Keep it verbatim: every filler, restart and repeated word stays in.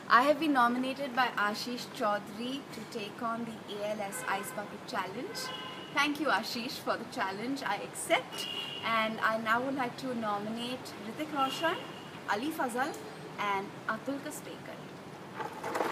I have been nominated by Ashish Chaudhary to take on the A L S Ice Bucket Challenge. Thank you, Ashish, for the challenge. I accept, and I now would like to nominate Hrithik, Roshan, Ali Fazal and Atul Kasbekar.